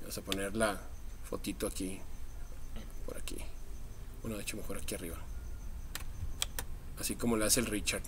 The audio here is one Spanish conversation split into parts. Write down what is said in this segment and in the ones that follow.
Vamos a poner la fotito aquí, por aquí. Bueno, de hecho mejor aquí arriba. Así como lo hace el Richard.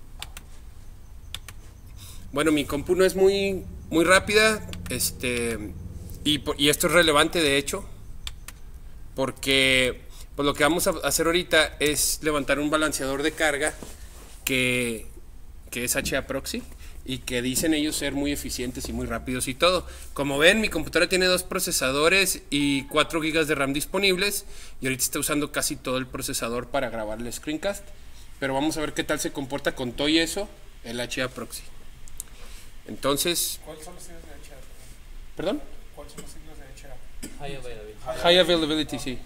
Bueno, mi compu no es muy rápida, y esto es relevante de hecho, porque pues lo que vamos a hacer ahorita es levantar un balanceador de carga que es HA Proxy y que dicen ellos ser muy eficientes y muy rápidos y todo. Como ven, mi computadora tiene 2 procesadores y 4 GB de RAM disponibles, y ahorita está usando casi todo el procesador para grabar el screencast, pero vamos a ver qué tal se comporta con todo y eso el HA Proxy. Entonces, ¿Cuáles son los signos de HA? ¿perdón? ¿Cuáles son los signos de HA? High availability. High availability, sí.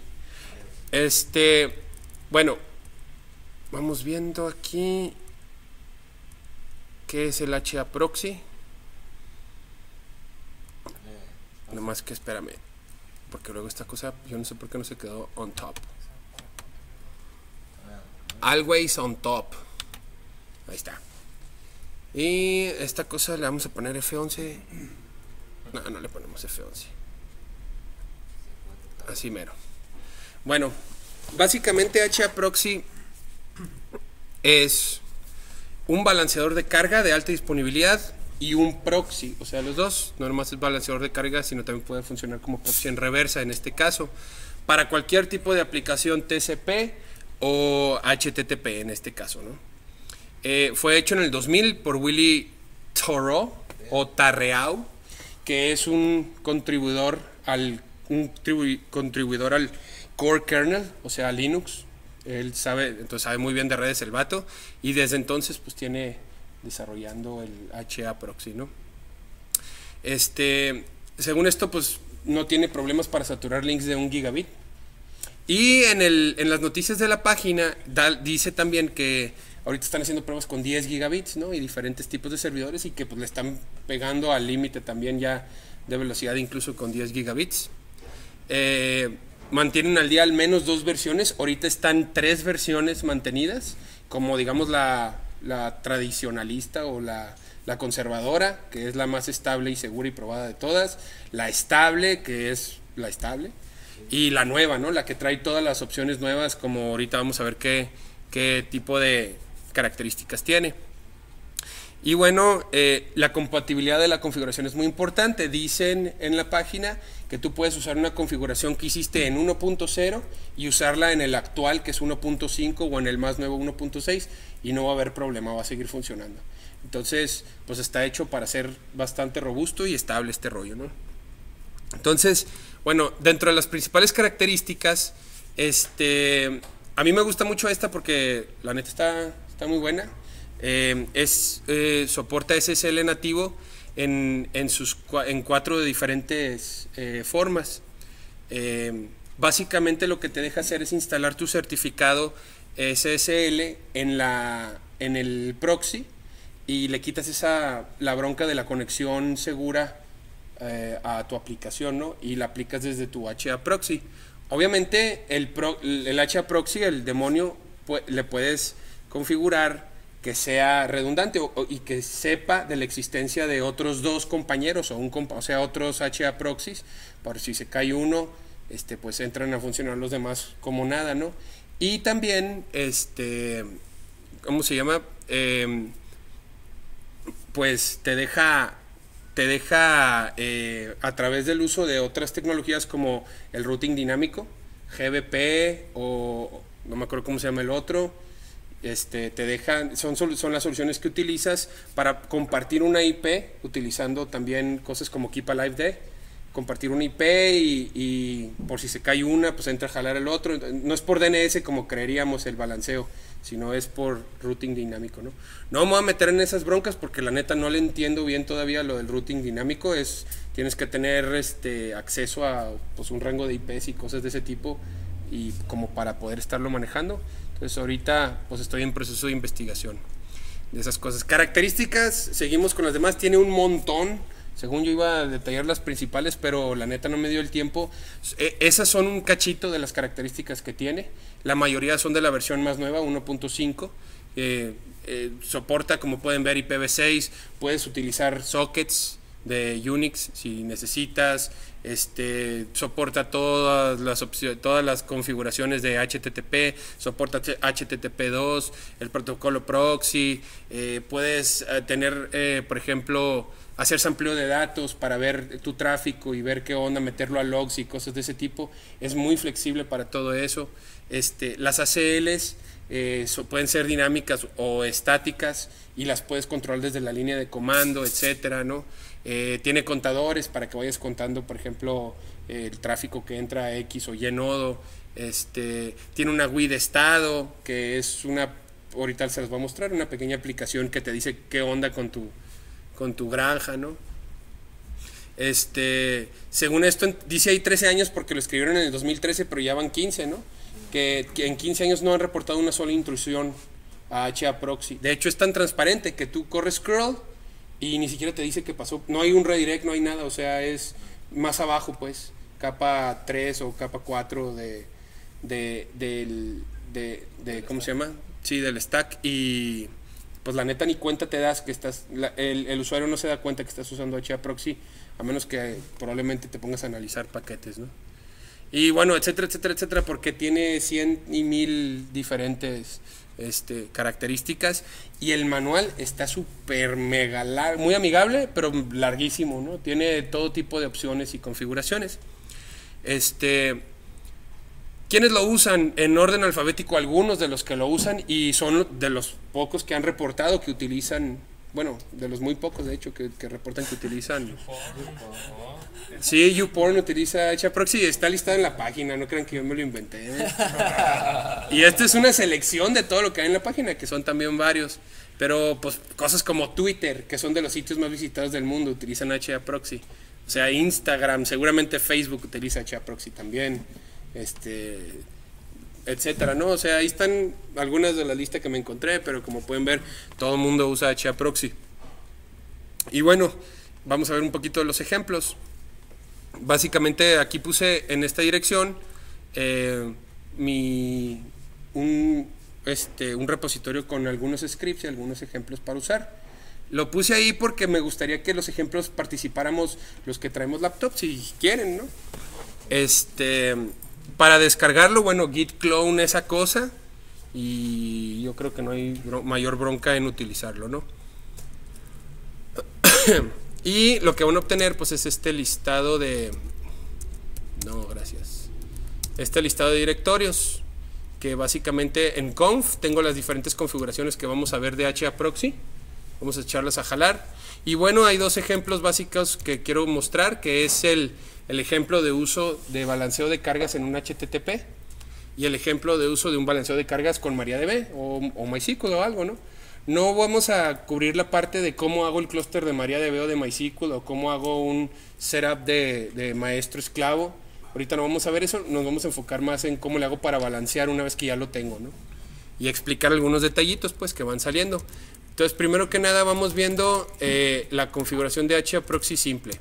Bueno, vamos viendo aquí qué es el HA Proxy. Nomás que espérame, porque luego esta cosa, yo no sé por qué no se quedó on top. Always on top. Ahí está. Y esta cosa le vamos a poner F11. No le ponemos F11. Así mero. Bueno, básicamente HA Proxy es un balanceador de carga de alta disponibilidad y un proxy. O sea, los dos, no nomás es balanceador de carga, sino también puede funcionar como proxy en reversa en este caso, para cualquier tipo de aplicación TCP o HTTP en este caso, ¿no? Fue hecho en el 2000 por Willy Thoreau o Tarreau, que es un contribuidor al core kernel, o sea, Linux. Él sabe, entonces sabe muy bien de redes el vato, y desde entonces pues tiene desarrollando el HA Proxy, ¿no? Según esto, pues no tiene problemas para saturar links de 1 gigabit. Y en las noticias de la página dice también que ahorita están haciendo pruebas con 10 gigabits, ¿no? Y diferentes tipos de servidores, y que pues le están pegando al límite también ya de velocidad, incluso con 10 gigabits. Mantienen al día al menos 2 versiones. Ahorita están 3 versiones mantenidas, como digamos la tradicionalista o la conservadora, que es la más estable y segura y probada de todas, la estable, que es la estable, y la nueva, ¿no? La que trae todas las opciones nuevas, como ahorita vamos a ver qué tipo de características tiene. Y bueno, la compatibilidad de la configuración es muy importante. Dicen en la página que tú puedes usar una configuración que hiciste en 1.0 y usarla en el actual, que es 1.5, o en el más nuevo 1.6, y no va a haber problema, va a seguir funcionando. Entonces, pues está hecho para ser bastante robusto y estable este rollo, ¿no? Entonces, bueno, dentro de las principales características, a mí me gusta mucho esta porque la neta está muy buena. Soporta SSL nativo en 4 diferentes formas. Básicamente lo que te deja hacer es instalar tu certificado SSL en el proxy, y le quitas la bronca de la conexión segura a tu aplicación, ¿no? Y la aplicas desde tu HA Proxy. Obviamente el HA Proxy, el demonio, le puedes configurar que sea redundante y que sepa de la existencia de otros 2 compañeros o sea, otros HA Proxies, por si se cae uno, pues entran a funcionar los demás como nada, ¿no? Y también, ¿cómo se llama? Pues te deja a través del uso de otras tecnologías como el routing dinámico, GBP, o no me acuerdo cómo se llama el otro. Te dejan, son las soluciones que utilizas para compartir una IP, utilizando también cosas como Keep Alive D, compartir una IP y por si se cae una, pues entra a jalar el otro. No es por DNS como creeríamos el balanceo, sino es por routing dinámico, ¿no? No me voy a meter en esas broncas porque la neta no le entiendo bien todavía lo del routing dinámico. Tienes que tener acceso a pues un rango de IPs y cosas de ese tipo, y como para poder estarlo manejando. Entonces ahorita pues estoy en proceso de investigación de esas cosas. Características, seguimos con las demás, tiene un montón. Según yo iba a detallar las principales, pero la neta no me dio el tiempo. Esas son un cachito de las características que tiene. La mayoría son de la versión más nueva, 1.5. Soporta, como pueden ver, IPv6. Puedes utilizar sockets de Unix si necesitas. Soporta todas las opciones, todas las configuraciones de HTTP, soporta HTTP2, el protocolo proxy. Puedes tener, por ejemplo, hacer sampleo de datos para ver tu tráfico y ver qué onda, meterlo a logs y cosas de ese tipo. Es muy flexible para todo eso. Las ACLs pueden ser dinámicas o estáticas y las puedes controlar desde la línea de comando, etcétera, ¿no? Tiene contadores para que vayas contando, por ejemplo, el tráfico que entra a X o Y nodo. Tiene una GUI de estado, que es ahorita se los voy a mostrar, una pequeña aplicación que te dice qué onda con tu granja, ¿no? Según esto, dice ahí 13 años porque lo escribieron en el 2013, pero ya van 15, ¿no? Que en 15 años no han reportado una sola intrusión a HA Proxy. De hecho, es tan transparente que tú corres curl y ni siquiera te dice qué pasó. No hay un redirect, no hay nada, o sea, es más abajo, pues, capa 3 o capa 4 ¿cómo se llama? Sí, del stack. Y pues la neta ni cuenta te das que el usuario no se da cuenta que estás usando HA Proxy, a menos que probablemente te pongas a analizar paquetes, ¿no? Y bueno, etcétera, etcétera, etcétera, porque tiene 100 y 1000 diferentes características, y el manual está súper mega largo, muy amigable, pero larguísimo, ¿no? Tiene todo tipo de opciones y configuraciones. ¿Quiénes lo usan? En orden alfabético, algunos de los que lo usan, y son de los pocos que han reportado que utilizan, bueno, de los muy pocos de hecho que reportan que utilizan. Sí, YouPorn utiliza HAProxy, está listado en la página, no crean que yo me lo inventé. Y esta es una selección de todo lo que hay en la página, que son también varios. Pero pues cosas como Twitter, que son de los sitios más visitados del mundo, utilizan HAProxy. O sea, Instagram, seguramente Facebook utiliza HAProxy también, etcétera, ¿no? O sea, ahí están algunas de la lista que me encontré, pero como pueden ver, todo el mundo usa HAProxy. Y bueno, vamos a ver un poquito de los ejemplos. Básicamente aquí puse en esta dirección un repositorio con algunos scripts y algunos ejemplos para usar. Lo puse ahí porque me gustaría que los ejemplos participáramos los que traemos laptop, si quieren, ¿no? Para descargarlo, bueno, git clone esa cosa, y yo creo que no hay mayor bronca en utilizarlo, ¿no? Y lo que van a obtener pues es este listado de directorios, que básicamente en conf tengo las diferentes configuraciones que vamos a ver de HAProxy. Vamos a echarlas a jalar. Y bueno, hay dos ejemplos básicos que quiero mostrar, que es el ejemplo de uso de balanceo de cargas en un HTTP y el ejemplo de uso de un balanceo de cargas con MariaDB o MySQL o algo, ¿no? No vamos a cubrir la parte de cómo hago el clúster de MariaDB o de MySQL, o cómo hago un setup de maestro esclavo. Ahorita no vamos a ver eso, nos vamos a enfocar más en cómo le hago para balancear una vez que ya lo tengo, ¿no? Y explicar algunos detallitos pues que van saliendo. Entonces, primero que nada vamos viendo la configuración de HAProxy simple.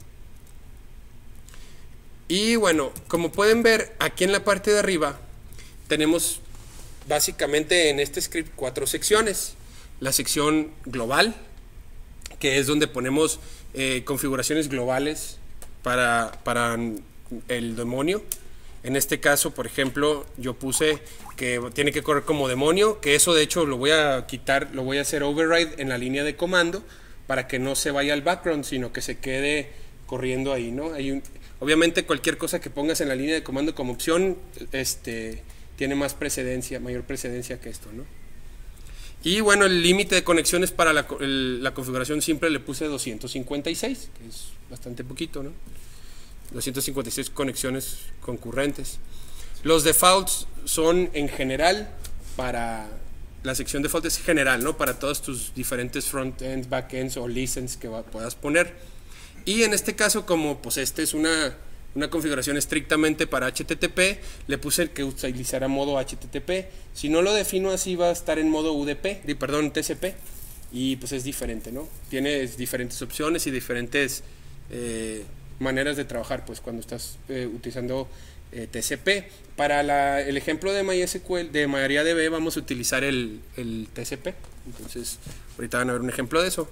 Y bueno, como pueden ver aquí en la parte de arriba tenemos básicamente en este script 4 secciones. La sección global, que es donde ponemos configuraciones globales para el demonio. En este caso, por ejemplo, yo puse que tiene que correr como demonio, que eso de hecho lo voy a quitar, lo voy a hacer override en la línea de comando para que no se vaya al background, sino que se quede corriendo ahí, ¿no? Obviamente cualquier cosa que pongas en la línea de comando como opción tiene más precedencia, mayor precedencia que esto, ¿no? Y bueno, el límite de conexiones para la configuración simple le puse 256, que es bastante poquito, ¿no? 256 conexiones concurrentes. Los defaults son en general para la sección default es general, ¿no? Para todos tus diferentes frontends, backends o listens que puedas poner. Y en este caso, como pues es una configuración estrictamente para HTTP, le puse que utilizara modo HTTP. Si no lo defino así, va a estar en modo TCP, y pues es diferente, ¿no? Tienes diferentes opciones y diferentes maneras de trabajar pues cuando estás utilizando TCP. Para el ejemplo de MySQL, de MariaDB, vamos a utilizar el TCP. Entonces ahorita van a ver un ejemplo de eso.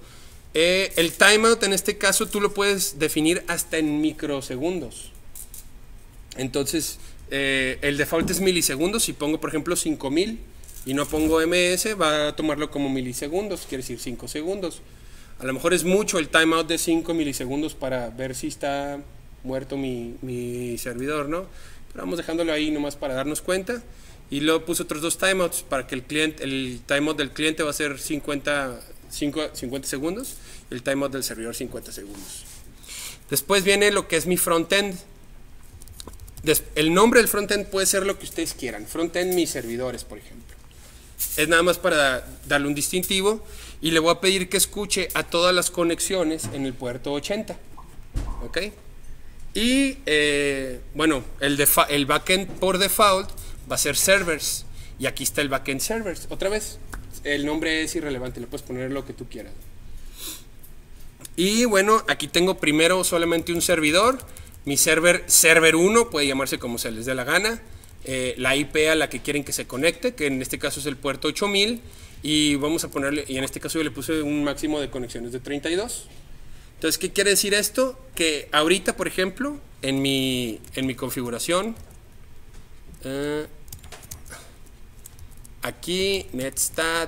El timeout en este caso tú lo puedes definir hasta en microsegundos. Entonces, el default es milisegundos. Si pongo, por ejemplo, 5000 y no pongo ms, va a tomarlo como milisegundos, quiere decir 5 segundos. A lo mejor es mucho el timeout de 5 milisegundos para ver si está muerto mi servidor, ¿no? Pero vamos dejándolo ahí nomás para darnos cuenta. Y luego puse otros 2 timeouts para que el timeout del cliente va a ser 50 segundos y el timeout del servidor 50 segundos. Después viene lo que es mi frontend. El nombre del frontend puede ser lo que ustedes quieran. Frontend mis servidores, por ejemplo. Es nada más para darle un distintivo y le voy a pedir que escuche a todas las conexiones en el puerto 80. ¿Ok? Y bueno, el backend por default va a ser servers. Y aquí está el backend servers. Otra vez, el nombre es irrelevante, le puedes poner lo que tú quieras. Y bueno, aquí tengo primero solamente un servidor. Mi server 1 puede llamarse como se les dé la gana. La IP a la que quieren que se conecte, que en este caso es el puerto 8000. Y vamos a ponerle, y en este caso yo le puse un máximo de conexiones de 32. Entonces, ¿qué quiere decir esto? Que ahorita, por ejemplo, en mi configuración, aquí netstat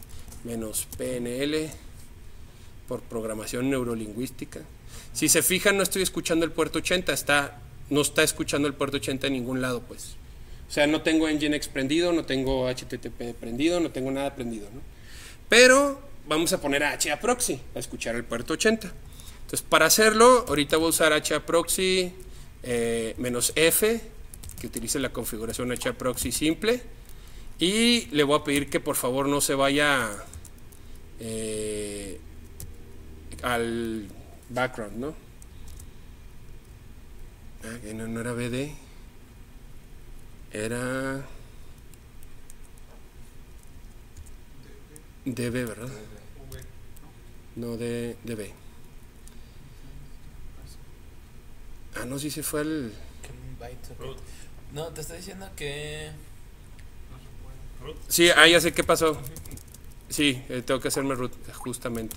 -pnl por programación neurolingüística. Si se fijan, no estoy escuchando el puerto 80, no está escuchando el puerto 80 en ningún lado, pues. O sea, no tengo Nginx prendido, no tengo HTTP prendido, no tengo nada prendido, ¿no? Pero vamos a poner a HAProxy a escuchar el puerto 80. Entonces, para hacerlo, ahorita voy a usar HAProxy -f, que utilice la configuración HAProxy simple. Y le voy a pedir que por favor no se vaya al background, ¿no? Que no era BD, era DB, ¿verdad? No, DB. Ah, no, sí se fue al... No, te está diciendo que... Sí, ya sé qué pasó. Sí, tengo que hacerme root, justamente.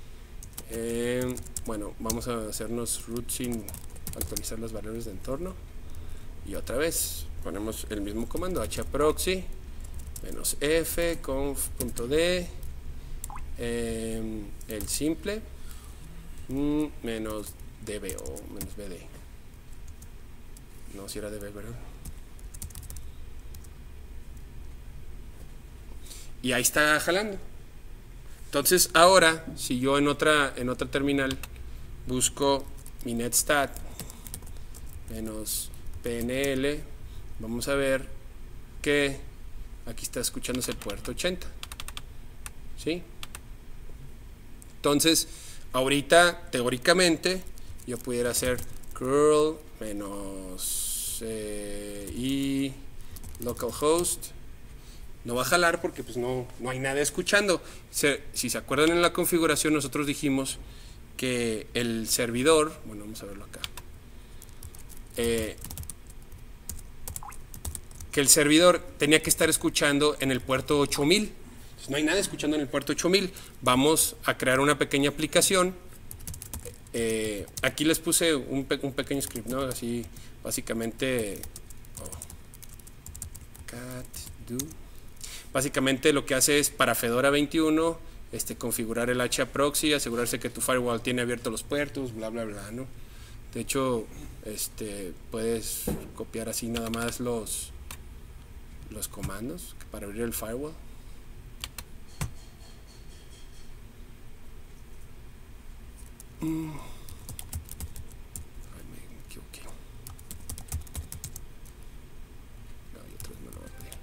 Bueno, vamos a hacernos root sin actualizar los valores de entorno. Y otra vez, ponemos el mismo comando, HAProxy -f conf.d el simple -db o -bd. No, si era db, ¿verdad? Y ahí está jalando. Entonces ahora, si yo en otra terminal busco mi netstat -pnl, vamos a ver que aquí está escuchándose el puerto 80. ¿Sí? Entonces, ahorita, teóricamente, yo pudiera hacer curl -i localhost. No va a jalar porque pues no hay nada escuchando. Si se acuerdan, en la configuración nosotros dijimos que el servidor, bueno, vamos a verlo acá, que el servidor tenía que estar escuchando en el puerto 8000. Pues no hay nada escuchando en el puerto 8000. Vamos a crear una pequeña aplicación. Aquí les puse un pequeño script, ¿no? Así, básicamente, cat do. Básicamente lo que hace es para Fedora 21 configurar el HAProxy, asegurarse que tu firewall tiene abiertos los puertos, bla bla bla, ¿no? De hecho, puedes copiar así nada más los comandos para abrir el firewall. Ay, me equivoqué. No, y otra vez me lo voy a pedir.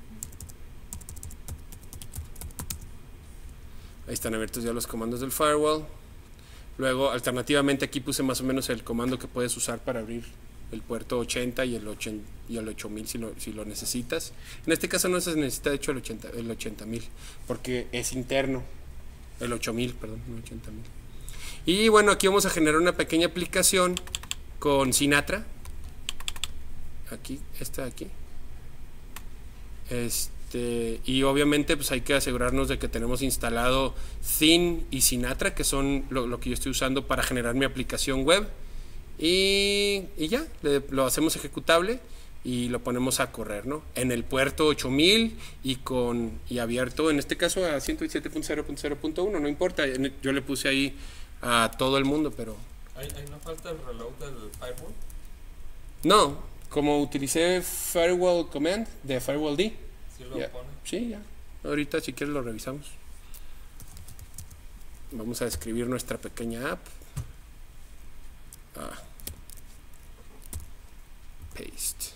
Ahí están abiertos ya los comandos del firewall. Luego, alternativamente, aquí puse más o menos el comando que puedes usar para abrir el puerto 80 y el 8000 si lo necesitas. En este caso no se necesita, de hecho, el 80.000, porque es interno. El 8000, perdón, no 80.000. Y bueno, aquí vamos a generar una pequeña aplicación con Sinatra. Aquí, esta de aquí. Y obviamente pues hay que asegurarnos de que tenemos instalado Thin y Sinatra, que son lo que yo estoy usando para generar mi aplicación web. Y ya, lo hacemos ejecutable y lo ponemos a correr, ¿no? En el puerto 8000 y abierto, en este caso a 127.0.0.1, no importa, yo le puse ahí a todo el mundo, pero... ¿Ahí no falta el reload del firewall? No, como utilicé Firewall Command de Firewall D. ¿Sí lo pone? Sí, ya. Ahorita si quieres lo revisamos. Vamos a escribir nuestra pequeña app. Paste.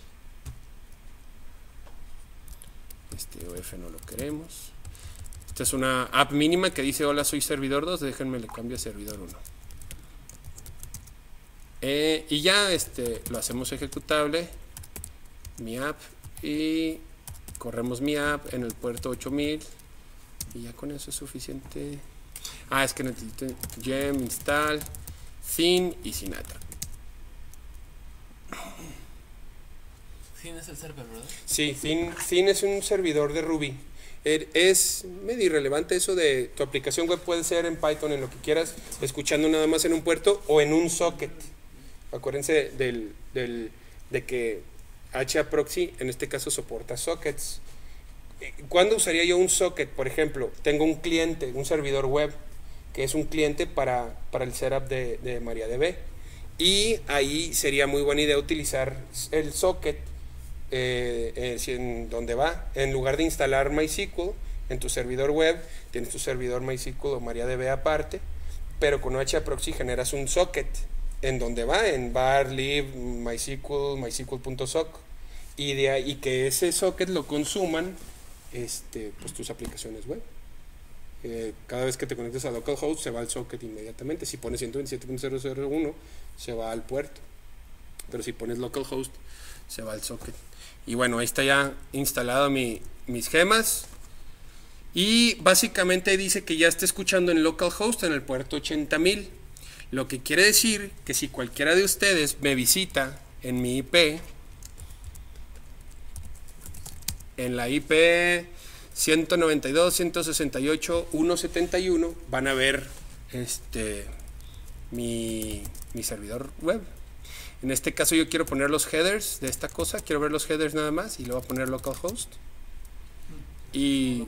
Este OF no lo queremos. Esta es una app mínima que dice hola soy servidor 2, déjenme le cambio a servidor 1. Y ya lo hacemos ejecutable, mi app, y corremos mi app en el puerto 8000 y ya con eso es suficiente. Es que necesito gem, install, Thin y Sinatra. Thin es el server, ¿verdad? Sí, Thin es un servidor de Ruby. Es medio irrelevante eso de tu aplicación web, puede ser en Python, en lo que quieras, escuchando nada más en un puerto o en un socket. Acuérdense de que HAProxy en este caso soporta sockets. ¿Cuándo usaría yo un socket? Por ejemplo, tengo un cliente, un servidor web, que es un cliente para el setup de MariaDB. Y ahí sería muy buena idea utilizar el socket en donde va. En lugar de instalar MySQL en tu servidor web, tienes tu servidor MySQL o MariaDB aparte, pero con HAProxy generas un socket en donde va, en var, lib, MySQL, MySQL.soc, y que ese socket lo consuman pues tus aplicaciones web. Cada vez que te conectes a localhost se va al socket inmediatamente. Si pones 127.0.0.1 se va al puerto, pero si pones localhost se va al socket. Y bueno, ahí está ya instalado mis gemas, y básicamente dice que ya está escuchando en localhost en el puerto 80.000, lo que quiere decir que si cualquiera de ustedes me visita en mi IP, en la IP 192.168.171, van a ver mi servidor web. En este caso yo quiero poner los headers de esta cosa, quiero ver los headers nada más, y le voy a poner localhost. Y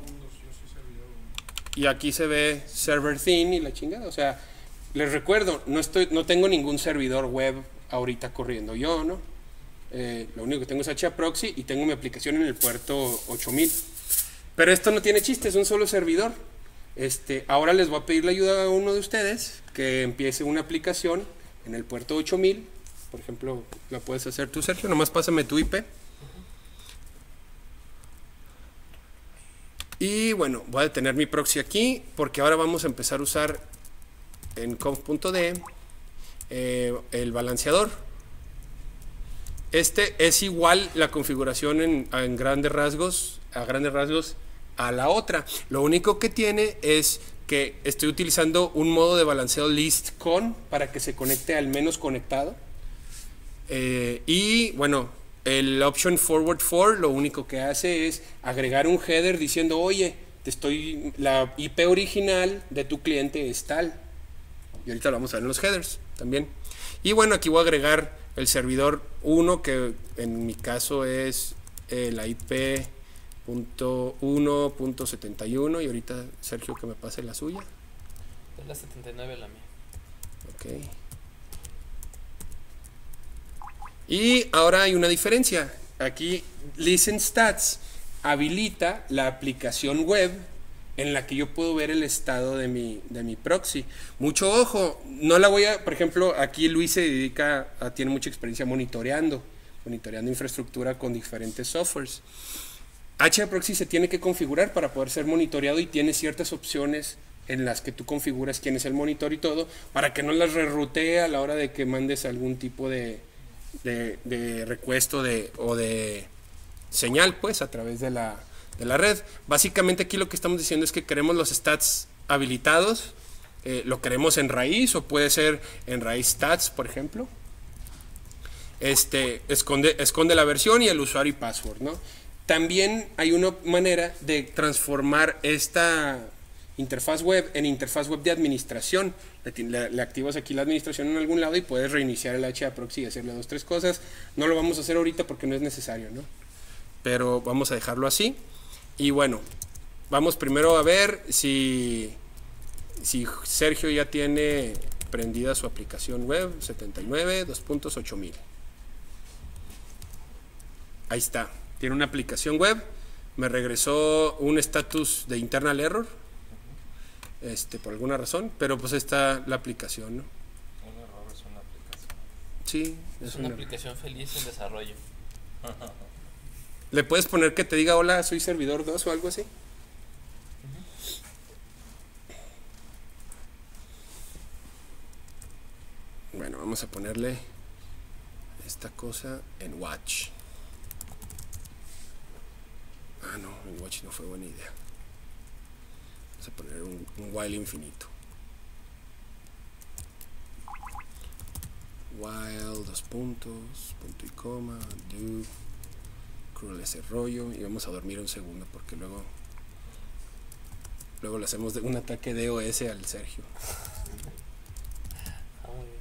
aquí se ve server thin y la chingada. O sea, les recuerdo, no tengo ningún servidor web ahorita corriendo yo, ¿no? Lo único que tengo es HAProxy y tengo mi aplicación en el puerto 8000. Pero esto no tiene chiste, es un solo servidor. Ahora les voy a pedir la ayuda a uno de ustedes que empiece una aplicación en el puerto 8000. Por ejemplo, la puedes hacer tú, Sergio, nomás pásame tu IP. Y bueno, voy a detener mi proxy aquí porque ahora vamos a empezar a usar en conf.d el balanceador. Es igual la configuración en grandes rasgos, a la otra. Lo único que tiene es que estoy utilizando un modo de balanceo list con para que se conecte al menos conectado. Y bueno, el option forward for lo único que hace es agregar un header diciendo, oye, la IP original de tu cliente es tal. Y ahorita lo vamos a ver en los headers también. Y bueno, aquí voy a agregar el servidor 1, que en mi caso es la IP.1.71, y ahorita Sergio que me pase la suya. Es la 79 la mía. Ok. Y ahora hay una diferencia. Aquí Listen Stats habilita la aplicación web en la que yo puedo ver el estado de mi proxy. Mucho ojo, no la voy a, por ejemplo, aquí Luis se dedica tiene mucha experiencia monitoreando infraestructura con diferentes softwares. HAProxy se tiene que configurar para poder ser monitoreado y tiene ciertas opciones en las que tú configuras quién es el monitor y todo, para que no las rerutee a la hora de que mandes algún tipo de request o de señal, pues, a través de la red. Básicamente aquí lo que estamos diciendo es que queremos los stats habilitados, lo queremos en raíz, o puede ser en raíz stats, por ejemplo. Esconde la versión y el usuario y password, ¿no? También hay una manera de transformar esta interfaz web en interfaz web de administración. Le activas aquí la administración en algún lado y puedes reiniciar el HAProxy y hacerle 2 o 3 cosas. No lo vamos a hacer ahorita porque no es necesario, ¿no? Pero vamos a dejarlo así. Y bueno, vamos primero a ver si Sergio ya tiene prendida su aplicación web 79.2.8000. Ahí está, tiene una aplicación web. Me regresó un estatus de internal error, por alguna razón, pero pues está la aplicación, ¿no? Un error es una aplicación. Sí, Es una aplicación feliz en desarrollo. ¿Le puedes poner que te diga hola, soy servidor 2 o algo así? Bueno, vamos a ponerle esta cosa en watch. Ah, no, en watch no fue buena idea. Vamos a poner un while infinito. While, 2 puntos, punto y coma, do, cruel ese rollo, y vamos a dormir un segundo porque luego le hacemos un ataque de DOS al Sergio. Muy bien.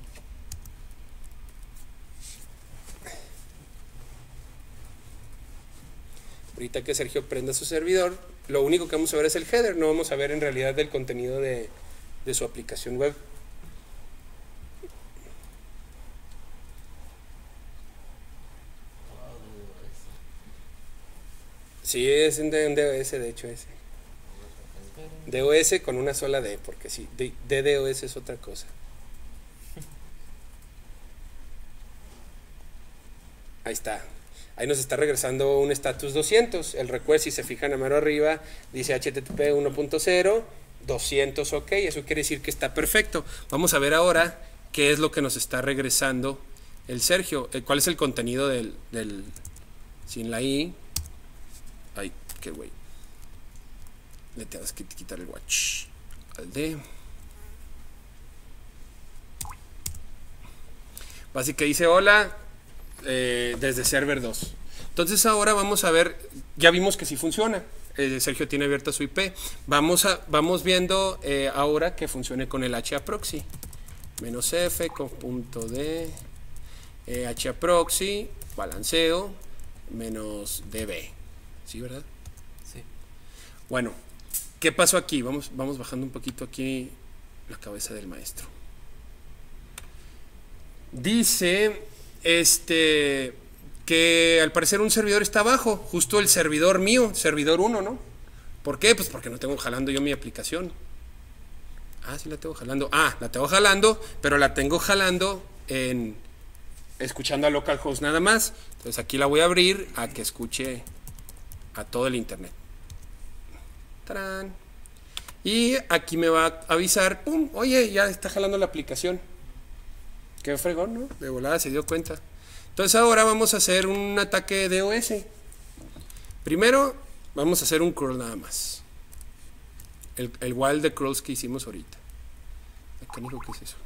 Ahorita que Sergio prenda su servidor, lo único que vamos a ver es el header, no vamos a ver en realidad el contenido de su aplicación web. Sí, es un DOS, de hecho ese. DOS con una sola D, porque sí, DDoS es otra cosa. Ahí está. Ahí nos está regresando un status 200. El request, si se fijan a mero arriba, dice HTTP 1.0, 200, ok. Eso quiere decir que está perfecto. Vamos a ver ahora qué es lo que nos está regresando el Sergio. ¿Cuál es el contenido del sin la I? Ay, qué güey. Le tienes que quitar el watch al D. Así que dice hola desde server 2. Entonces ahora vamos a ver, ya vimos que sí funciona. Sergio tiene abierta su IP. Vamos viendo ahora que funcione con el HAProxy. -F con punto D, HAProxy, balanceo, -db. ¿Sí, verdad? Sí. Bueno, ¿qué pasó aquí? Vamos bajando un poquito aquí la cabeza del maestro. Dice que al parecer un servidor está abajo, justo el servidor mío, servidor 1, ¿no? ¿Por qué? Pues porque no tengo jalando yo mi aplicación. Ah, sí la tengo jalando. Ah, la tengo jalando, pero la tengo jalando escuchando a localhost nada más. Entonces aquí la voy a abrir a que escuche a todo el internet. ¡Tarán! Y aquí me va a avisar, ¡pum! Oye, ya está jalando la aplicación. Qué fregón, ¿no? De volada se dio cuenta. Entonces ahora vamos a hacer un ataque de DOS. Primero vamos a hacer un curl nada más. El while de curls que hicimos ahorita. ¿Qué es eso?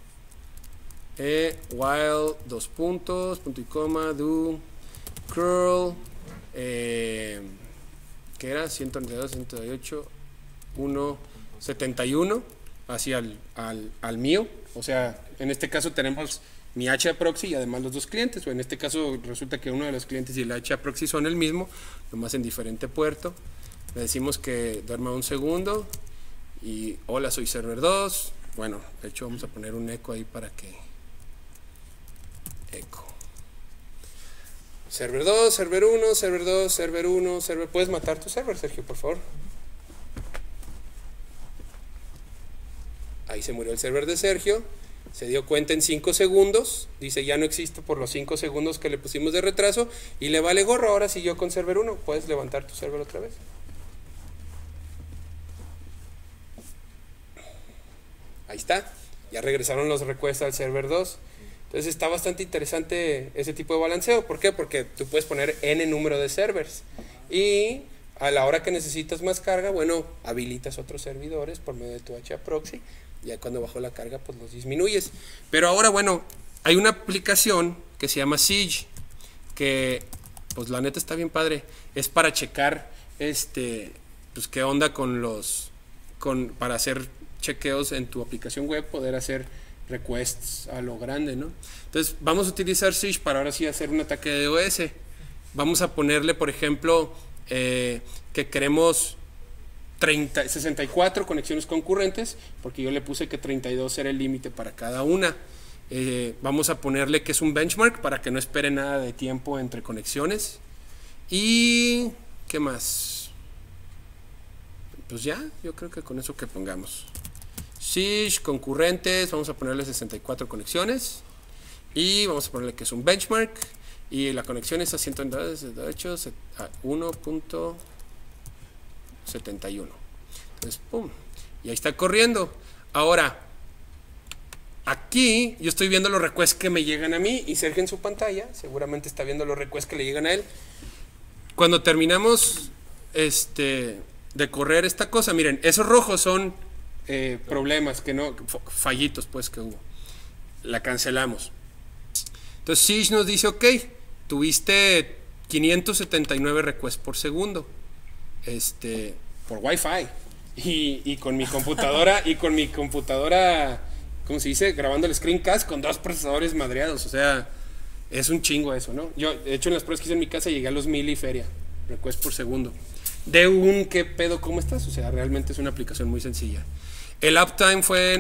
While, 2 puntos, punto y coma, do, curl, ¿qué era? 192, 198, 171, hacia al mío. O sea, en este caso tenemos mi HAProxy y además los dos clientes, o en este caso resulta que uno de los clientes y el HAProxy son el mismo, nomás en diferente puerto. Le decimos que duerma un segundo y hola, soy server 2. Bueno, de hecho vamos a poner un eco ahí para que eco server 2, server 1, server 2, server 1, server. ¿Puedes matar tu server, Sergio, por favor? Ahí se murió el server de Sergio. Se dio cuenta en 5 segundos. Dice ya no existe por los 5 segundos que le pusimos de retraso. Y le vale gorro. Ahora siguió con server 1. ¿Puedes levantar tu server otra vez? Ahí está. Ya regresaron los requests al server 2. Entonces está bastante interesante ese tipo de balanceo. ¿Por qué? Porque tú puedes poner n número de servers. Y a la hora que necesitas más carga, bueno, habilitas otros servidores por medio de tu HAProxy. Ya cuando bajó la carga, pues los disminuyes. Pero ahora, bueno, hay una aplicación que se llama Siege, que pues la neta está bien padre. Es para checar, pues qué onda con para hacer chequeos en tu aplicación web, poder hacer requests a lo grande, ¿no? Entonces vamos a utilizar Siege para ahora sí hacer un ataque de DOS. Vamos a ponerle, por ejemplo, que queremos 64 conexiones concurrentes, porque yo le puse que 32 era el límite para cada una. Vamos a ponerle que es un benchmark para que no espere nada de tiempo entre conexiones. Y ¿qué más? Pues ya, yo creo que con eso que pongamos Siege, concurrentes, vamos a ponerle 64 conexiones y vamos a ponerle que es un benchmark y la conexión es a 1.71. Entonces, pum, y ahí está corriendo. Ahora, aquí yo estoy viendo los requests que me llegan a mí y Sergio en su pantalla seguramente está viendo los requests que le llegan a él. Cuando terminamos de correr esta cosa, miren, esos rojos son problemas que no, fallitos pues que hubo. La cancelamos. Entonces Siege nos dice, ok, tuviste 579 requests por segundo por Wi-Fi y con mi computadora ¿cómo se dice? Grabando el screencast con 2 procesadores madreados. O sea, es un chingo eso, ¿no? Yo, de hecho, en las pruebas que hice en mi casa llegué a los 1000 y feria requests por segundo. De un ¿qué pedo? ¿Cómo estás? O sea, realmente es una aplicación muy sencilla. El uptime fue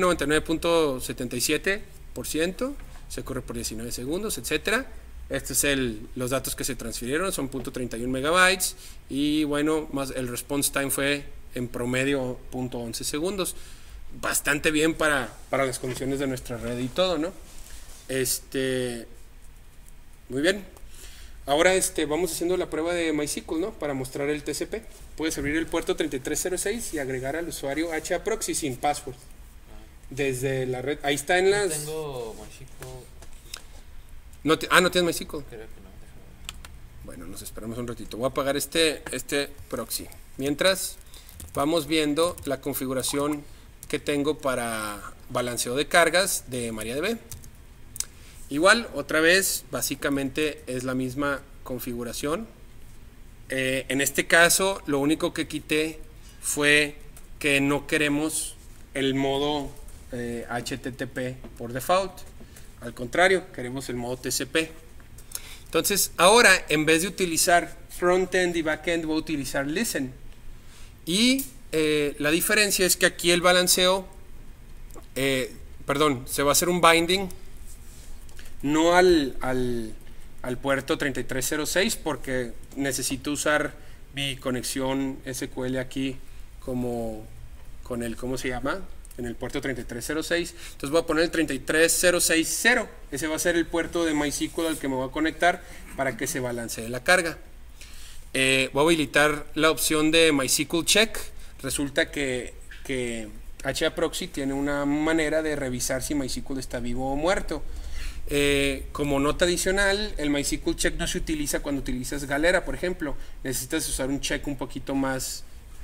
99.77%, se corre por 19 segundos, etcétera. Estos es los datos que se transfirieron, son .31 megabytes. Y bueno, más el response time fue en promedio .11 segundos. Bastante bien para las condiciones de nuestra red y todo, ¿no? Muy bien. Ahora vamos haciendo la prueba de MySQL, ¿no? Para mostrar el TCP. Puedes abrir el puerto 3306 y agregar al usuario HAProxy sin password. Desde la red. Ahí está en las. Tengo MySQL. No tienes MySQL. Creo que no. Bueno, nos esperamos un ratito. Voy a apagar este proxy. Mientras vamos viendo la configuración que tengo para balanceo de cargas de MariaDB. Igual, otra vez, básicamente es la misma configuración. En este caso, lo único que quité fue que no queremos el modo HTTP por default. Al contrario, queremos el modo TCP. Entonces, ahora, en vez de utilizar frontend y backend, voy a utilizar listen. Y la diferencia es que aquí el balanceo, se va a hacer un binding no al puerto 3306 porque necesito usar mi conexión SQL aquí como con el, ¿cómo se llama? En el puerto 3306. Entonces voy a poner el 33060. Ese va a ser el puerto de MySQL al que me voy a conectar para que se balancee la carga. Voy a habilitar la opción de MySQL Check. Resulta que HAProxy tiene una manera de revisar si MySQL está vivo o muerto. Como nota adicional, el MySQL Check no se utiliza cuando utilizas Galera, por ejemplo. Necesitas usar un check un poquito más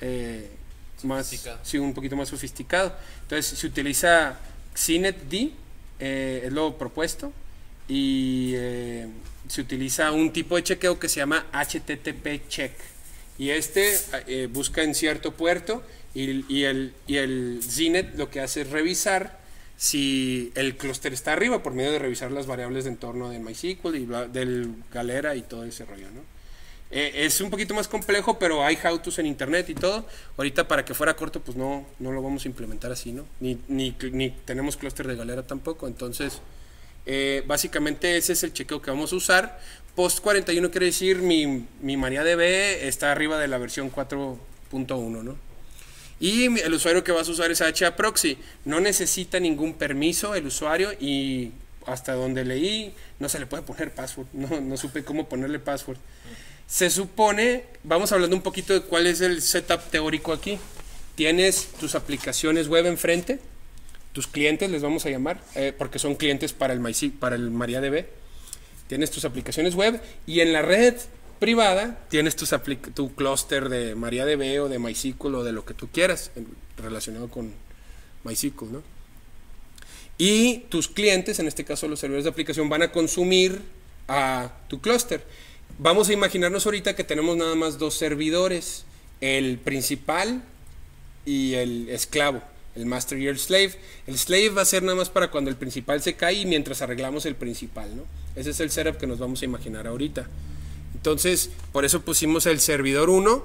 un poquito más sofisticado. Entonces se utiliza CNET-D, es lo propuesto, y se utiliza un tipo de chequeo que se llama HTTP check, y busca en cierto puerto, y el CNET lo que hace es revisar si el clúster está arriba por medio de revisar las variables de entorno de MySQL y del Galera y todo ese rollo, ¿no? Es un poquito más complejo, pero hay how-tos en internet y todo. Ahorita, para que fuera corto, pues no lo vamos a implementar así, ¿no? Ni tenemos clúster de Galera tampoco. Entonces, básicamente ese es el chequeo que vamos a usar. Post 41 quiere decir mi MariaDB está arriba de la versión 4.1, ¿no? Y el usuario que vas a usar es HAProxy. No necesita ningún permiso el usuario, y hasta donde leí no se le puede poner password. No supe cómo ponerle password. Se supone, vamos hablando un poquito de cuál es el setup teórico aquí. Tienes tus aplicaciones web enfrente, tus clientes les vamos a llamar, porque son clientes para el MariaDB. Tienes tus aplicaciones web, y en la red privada tienes tu clúster de MariaDB o de MySQL o de lo que tú quieras relacionado con MySQL, ¿no? Y tus clientes, en este caso los servidores de aplicación, van a consumir a tu clúster. vamos a imaginarnos ahorita que tenemos nada más dos servidores, el principal y el esclavo, el master y el slave. El slave va a ser nada más para cuando el principal se cae y mientras arreglamos el principal, ¿no? Ese es el setup que nos vamos a imaginar ahorita. Entonces, por eso pusimos el servidor 1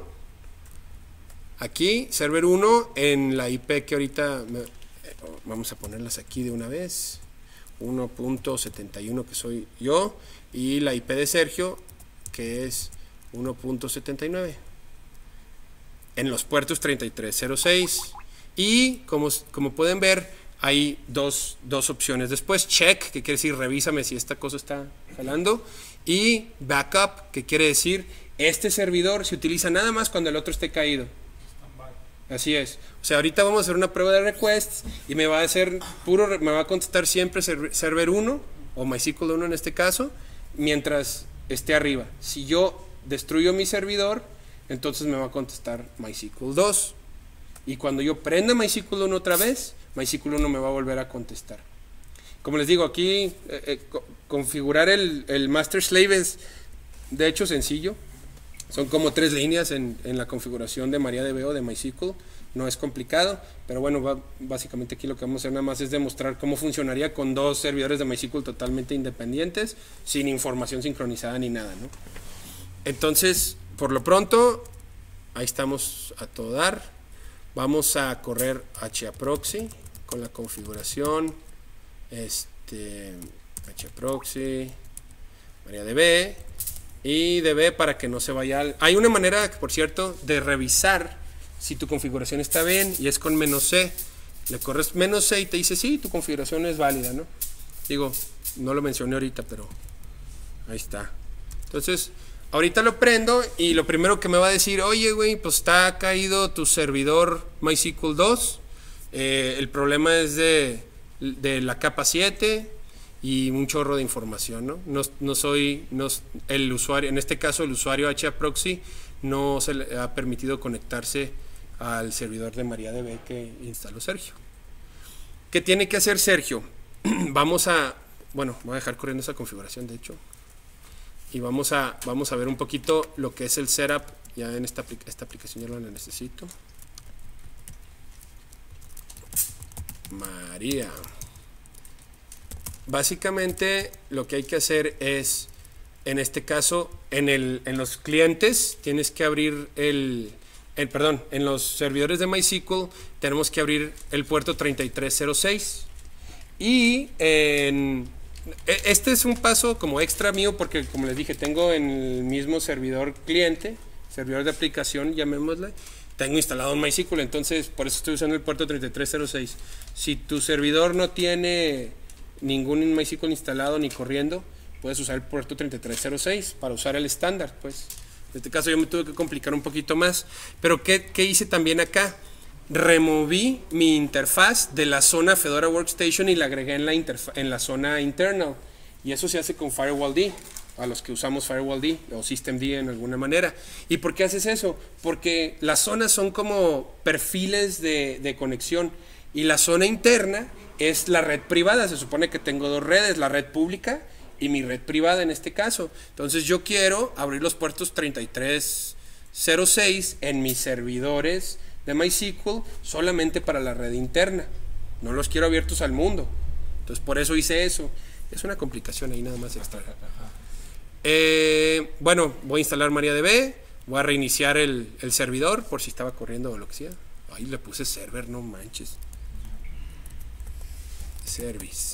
aquí, server 1 en la IP que ahorita vamos a ponerlas aquí de una vez. 1.71 que soy yo y la IP de Sergio que es 1.79 en los puertos 3306 y como pueden ver hay dos opciones después: check, que quiere decir revísame si esta cosa está jalando, y backup, que quiere decir este servidor se utiliza nada más cuando el otro esté caído. Así es. O sea, ahorita vamos a hacer una prueba de requests y me va a contestar siempre server 1 o MySQL 1 en este caso, mientras esté arriba. Si yo destruyo mi servidor, entonces me va a contestar MySQL 2. Y cuando yo prenda MySQL 1 otra vez, MySQL 1 me va a volver a contestar. Como les digo, aquí configurar el master slave es de hecho sencillo. Son como 3 líneas en la configuración de MariaDB o de MySQL. No es complicado, pero bueno, básicamente aquí lo que vamos a hacer nada más es demostrar cómo funcionaría con dos servidores de MySQL totalmente independientes, sin información sincronizada ni nada, ¿no? Entonces, por lo pronto, ahí estamos a todo dar. Vamos a correr hproxy con la configuración hproxy MariaDB y db para que no se vaya hay una manera, por cierto, de revisar si tu configuración está bien, y es con "-c". Le corres "-c" y te dice sí, tu configuración es válida, ¿no? Digo, no lo mencioné ahorita, pero ahí está. Entonces, ahorita lo prendo y lo primero que me va a decir: oye, güey, pues está caído tu servidor MySQL 2. El problema es de la capa 7 y un chorro de información, ¿no? El usuario, en este caso el usuario hproxy, no se le ha permitido conectarse al servidor de MariaDB que instaló Sergio. ¿Qué tiene que hacer Sergio? Bueno, voy a dejar corriendo esa configuración, de hecho. Y vamos a ver un poquito lo que es el setup. Ya en esta aplicación ya lo necesito. María. Básicamente lo que hay que hacer es, en este caso, en los clientes tienes que abrir en los servidores de MySQL tenemos que abrir el puerto 3306 y este es un paso como extra mío porque, como les dije, tengo en el mismo servidor cliente, servidor de aplicación, llamémosle, tengo instalado en MySQL, entonces por eso estoy usando el puerto 3306. Si tu servidor no tiene ningún MySQL instalado ni corriendo, puedes usar el puerto 3306 para usar el estándar, pues. En este caso yo me tuve que complicar un poquito más, pero ¿qué hice también acá? Removí mi interfaz de la zona Fedora Workstation y la agregué en la zona internal, y eso se hace con FirewallD, a los que usamos FirewallD o systemd en alguna manera. ¿Y por qué haces eso? Porque las zonas son como perfiles de conexión, y la zona interna es la red privada. Se supone que tengo dos redes, la red pública y mi red privada en este caso. Entonces yo quiero abrir los puertos 3306 en mis servidores de MySQL solamente para la red interna. No los quiero abiertos al mundo. Entonces por eso hice eso. Es una complicación ahí nada más extra. Bueno, voy a instalar MariaDB. Voy a reiniciar el servidor por si estaba corriendo o lo que sea. Ahí le puse server, no manches. Service.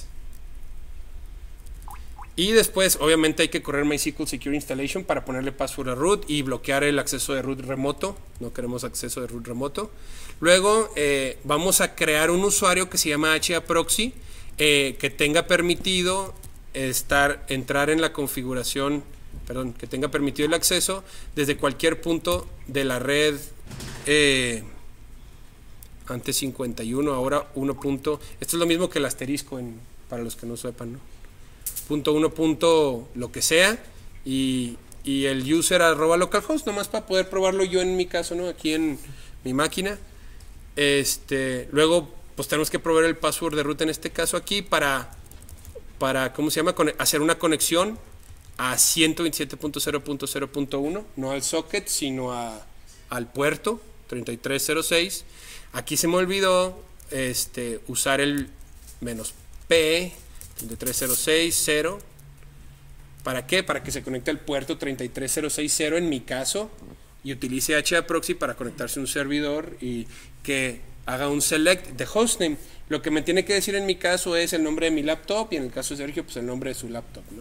Y después obviamente hay que correr MySQL Secure Installation para ponerle password a root y bloquear el acceso de root remoto. No queremos acceso de root remoto. Luego vamos a crear un usuario que se llama hproxy, que tenga permitido entrar en la configuración, que tenga permitido el acceso desde cualquier punto de la red. Antes 51, ahora 1. Esto es lo mismo que el asterisco para los que no sepan, ¿no? Punto 1 punto lo que sea, y el user @localhost, nomás para poder probarlo yo en mi caso, ¿no? Aquí en mi máquina. Luego pues tenemos que proveer el password de root en este caso aquí para ¿cómo se llama? Hacer una conexión a 127.0.0.1, no al socket, sino al puerto 3306. Aquí se me olvidó usar el -P 33060. ¿Para qué? Para que se conecte al puerto 33060 en mi caso y utilice HAProxy para conectarse a un servidor y que haga un select de hostname. Lo que me tiene que decir en mi caso es el nombre de mi laptop y en el caso de Sergio pues el nombre de su laptop, ¿no?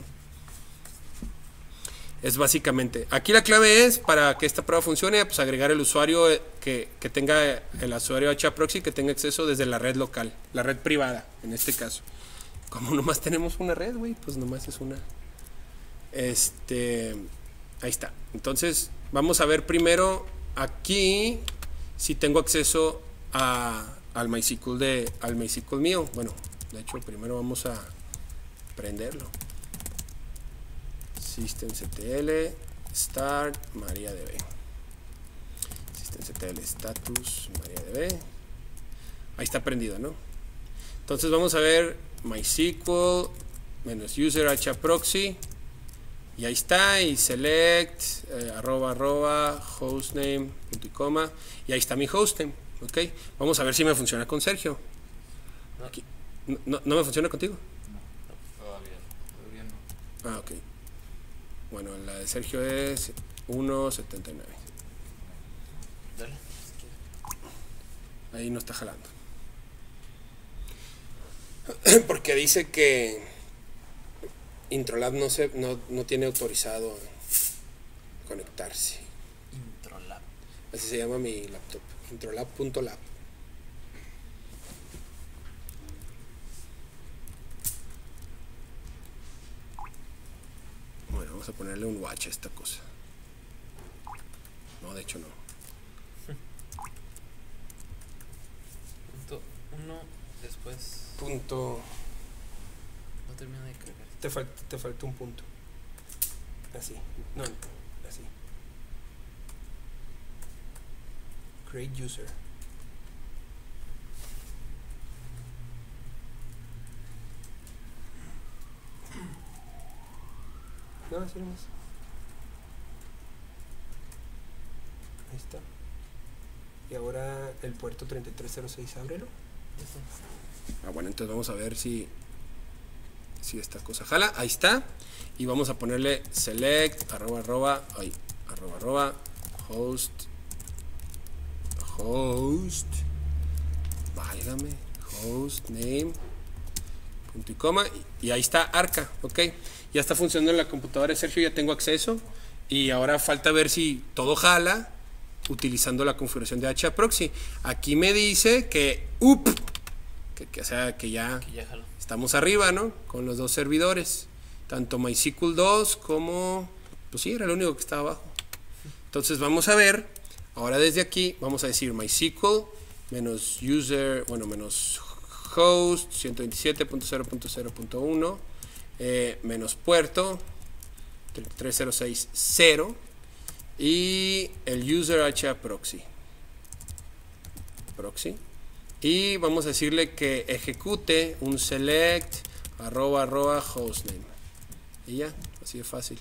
Es básicamente. Aquí la clave es, para que esta prueba funcione, pues agregar el usuario que tenga, el usuario HAProxy que tenga acceso desde la red local, la red privada, en este caso. Como nomás tenemos una red, güey, pues nomás es una. Ahí está. Entonces, vamos a ver primero aquí si tengo acceso al MySQL mío. Bueno, de hecho, primero vamos a prenderlo. Systemctl start MariaDB. Systemctl status MariaDB. Ahí está prendido, ¿no? Entonces vamos a ver MySQL -user HAProxy. Y ahí está, y select @hostname punto y coma, y ahí está mi hostname, ¿ok? Vamos a ver si me funciona con Sergio. Aquí. ¿No me funciona contigo? Todavía no. Ah, ok. Bueno, la de Sergio es 1.79. Dale. Ahí no está jalando. Porque dice que Introlab no tiene autorizado conectarse. Introlab. Así se llama mi laptop. Introlab.lab. Bueno, vamos a ponerle un watch a esta cosa. No, de hecho no. Punto 1, después Punto. no termina de cargar. Te falta un punto. Así. No, así. Create user. No, así nomás. Ahí está. Y ahora el puerto 3306, ábrelo. Ah, bueno, entonces vamos a ver si esta cosa jala. Ahí está. Y vamos a ponerle select host válgame, host name punto y coma, y ahí está Arca, ok. Ya está funcionando en la computadora de Sergio, ya tengo acceso. Y ahora falta ver si todo jala utilizando la configuración de HAProxy. Aquí me dice que o sea, que ya jaló. estamos arriba, ¿no? Con los dos servidores, tanto MySQL 2 como, pues sí, era el único que estaba abajo. Entonces vamos a ver, ahora desde aquí vamos a decir MySQL -user, bueno, -host 127.0.0.1 menos puerto 33060 y el user HAProxy y vamos a decirle que ejecute un select @hostname y ya, así de fácil.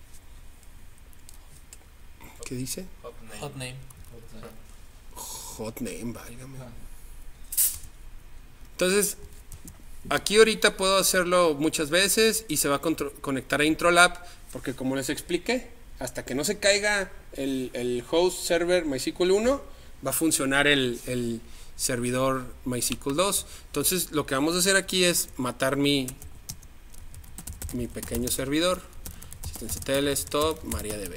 ¿Qué dice? Hotname. Hotname, válgame. Entonces, aquí ahorita puedo hacerlo muchas veces y se va a conectar a Introlab, porque como les expliqué, hasta que no se caiga el host server MySQL 1, va a funcionar el servidor MySQL 2. Entonces, lo que vamos a hacer aquí es matar mi pequeño servidor. Systemctl stop MariaDB.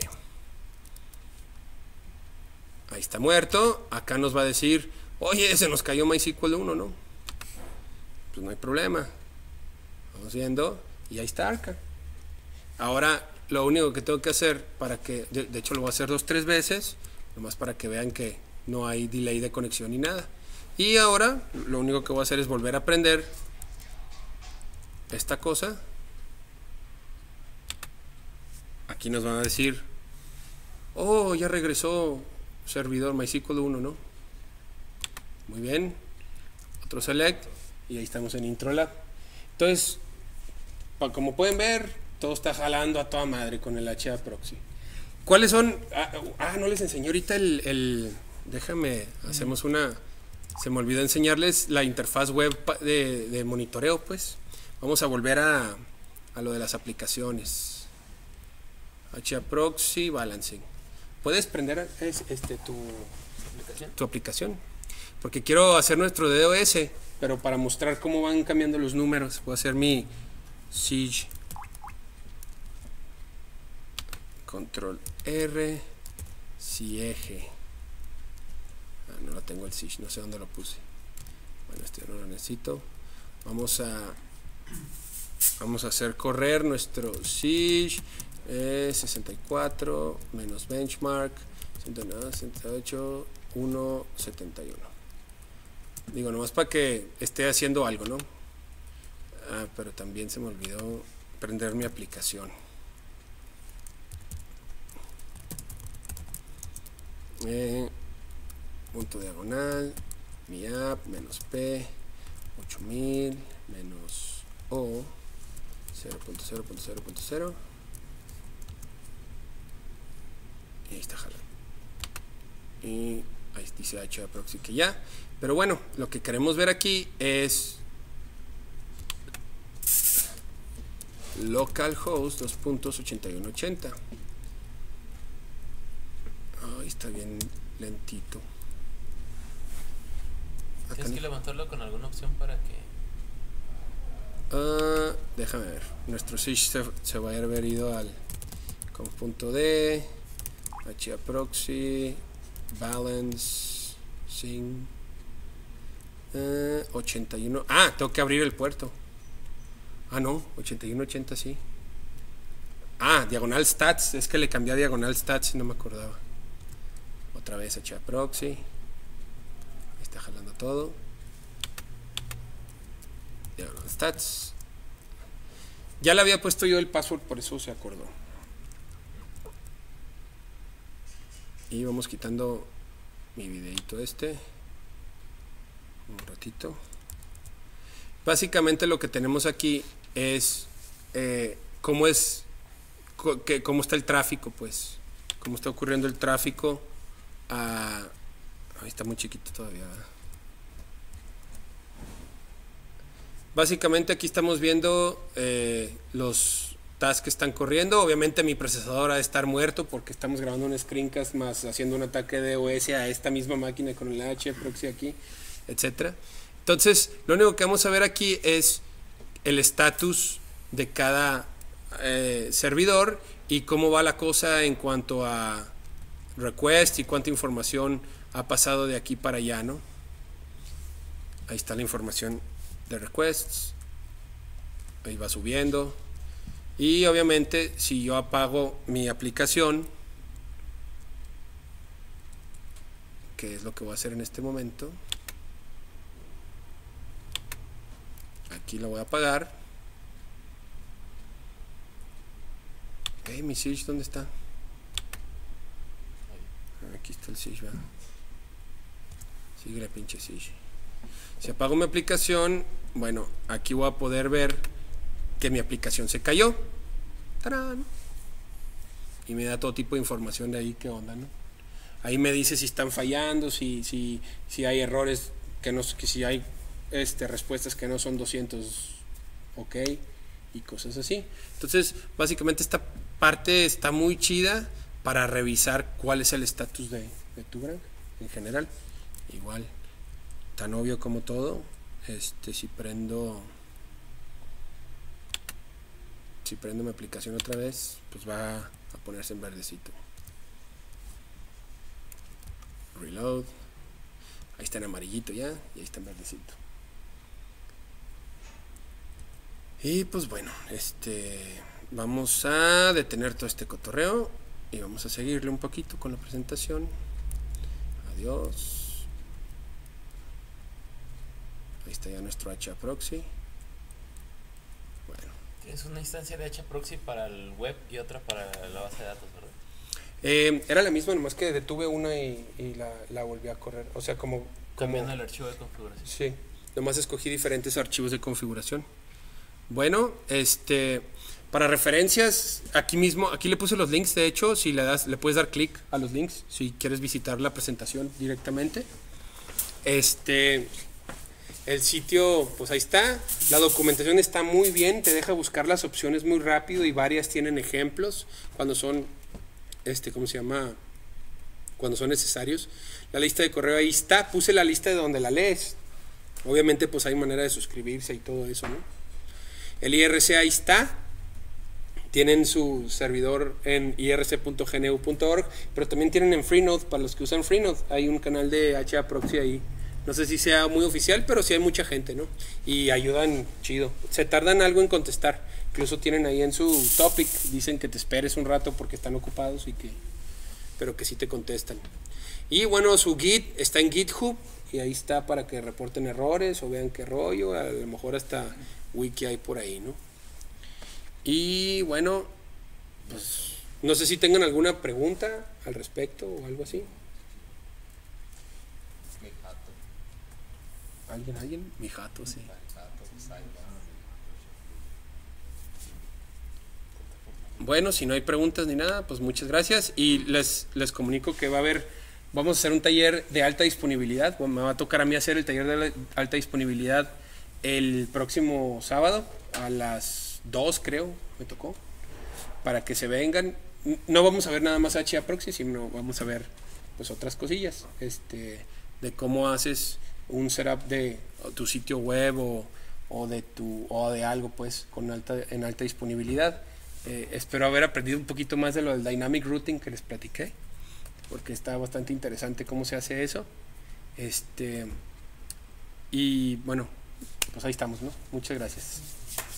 Ahí está muerto. Acá nos va a decir, oye, se nos cayó MySQL 1, ¿no? Pues no hay problema. Vamos viendo. Y ahí está Arca. Ahora, lo único que tengo que hacer para que, de hecho lo voy a hacer 2-3 veces, nomás para que vean que no hay delay de conexión ni nada. Y ahora, lo único que voy a hacer es volver a prender esta cosa. Aquí nos van a decir, oh, ya regresó servidor MySQL 1, ¿no? Muy bien. Otro select y ahí estamos en Introlab. Entonces, como pueden ver, todo está jalando a toda madre con el HA Proxy. ¿Cuáles son? No les enseñé ahorita déjame, hacemos una... Se me olvidó enseñarles la interfaz web de monitoreo, pues. Vamos a volver a lo de las aplicaciones. HA Proxy Balancing. ¿Puedes prender tu aplicación? Porque quiero hacer nuestro DOS, pero para mostrar cómo van cambiando los números, voy a hacer mi Siege. Control R, Siege. No lo tengo el Siege, no sé dónde lo puse. Bueno, este no lo necesito. Vamos a hacer correr nuestro Siege 64 menos benchmark 168 171. Digo, nomás para que esté haciendo algo, ¿no? Pero también se me olvidó prender mi aplicación. Punto diagonal, mi app, menos P, 8000, menos O, 0.0.0.0. Y ahí está jalando. Y ahí dice HA Proxy que ya. Pero bueno, lo que queremos ver aquí es localhost 2.8180. Ahí está bien lentito. Tienes que levantarlo con alguna opción para que... Déjame ver. Nuestro Siege se va a haber ido al conf.d, HA Proxy, balance, sing, 81. Tengo que abrir el puerto. No, 8180 sí. Diagonal stats. Es que le cambié a diagonal stats y no me acordaba. Otra vez HA Proxy. Está jalando todo. Diagonal stats. Ya le había puesto yo el password, por eso se acordó. Y vamos quitando mi videito un ratito. Básicamente lo que tenemos aquí es cómo está el tráfico, pues. Cómo está ocurriendo el tráfico. Ahí está muy chiquito todavía. Básicamente aquí estamos viendo los tasks que están corriendo. Obviamente mi procesador ha de estar muerto porque estamos grabando un screencast más haciendo un ataque de DOS a esta misma máquina con el HA Proxy aquí, etcétera. Entonces, lo único que vamos a ver aquí es el estatus de cada servidor y cómo va la cosa en cuanto a request y cuánta información ha pasado de aquí para allá, ¿no? Ahí está la información de requests. Ahí va subiendo. Y obviamente, si yo apago mi aplicación, que es lo que voy a hacer en este momento, aquí lo voy a apagar. Mi Siege, ¿dónde está? Aquí está el Siege, ¿verdad? Sigue la pinche Siege. Si apago mi aplicación, bueno, aquí voy a poder ver que mi aplicación se cayó. ¡Tarán! Y me da todo tipo de información de ahí, qué onda, ¿no? Ahí me dice si están fallando, si hay errores, que si hay respuestas que no son 200 ok y cosas así. Entonces básicamente esta parte está muy chida para revisar cuál es el estatus de tu granja en general. Igual, tan obvio como todo. Si prendo mi aplicación otra vez, pues va a ponerse en verdecito. Reload. Ahí está en amarillito ya, y ahí está en verdecito. Y pues bueno, vamos a detener todo este cotorreo y vamos a seguirle un poquito con la presentación. Adiós. Ahí está ya nuestro HA Proxy. Bueno. Es una instancia de HA Proxy para el web y otra para la base de datos, ¿verdad? Era la misma, nomás que detuve una y la volví a correr. O sea, como cambiando el archivo de configuración. Sí, nomás escogí diferentes archivos de configuración. Bueno, Para referencias, aquí mismo, aquí le puse los links, de hecho, si le puedes dar clic a los links, si quieres visitar la presentación directamente. El sitio, pues ahí está, la documentación está muy bien, te deja buscar las opciones muy rápido y varias tienen ejemplos cuando son, ¿cómo se llama? Cuando son necesarios. La lista de correo ahí está, puse la lista de donde la lees. Obviamente pues hay manera de suscribirse y todo eso, ¿no? El IRC ahí está. Tienen su servidor en irc.gnu.org, pero también tienen en Freenode, para los que usan Freenode. Hay un canal de HA Proxy ahí. No sé si sea muy oficial, pero sí hay mucha gente, ¿no? Y ayudan chido. Se tardan algo en contestar. Incluso tienen ahí en su topic, dicen que te esperes un rato porque están ocupados pero que sí te contestan. Y bueno, su Git está en GitHub y ahí está para que reporten errores o vean qué rollo. A lo mejor hasta wiki hay por ahí, ¿no? Y bueno, pues no sé si tengan alguna pregunta al respecto o algo así. Mi jato. ¿Alguien? Mi jato, sí. Bueno, si no hay preguntas ni nada, pues muchas gracias. Y les comunico que vamos a hacer un taller de alta disponibilidad. Bueno, me va a tocar a mí hacer el taller de alta disponibilidad el próximo sábado a las 2, creo, me tocó. Para que se vengan. No vamos a ver nada más HA Proxy, sino vamos a ver pues otras cosillas. De cómo haces un setup de tu sitio web o de algo pues en alta disponibilidad. Espero haber aprendido un poquito más de lo del Dynamic Routing que les platiqué, porque está bastante interesante cómo se hace eso. Y bueno, pues ahí estamos, ¿no? Muchas gracias.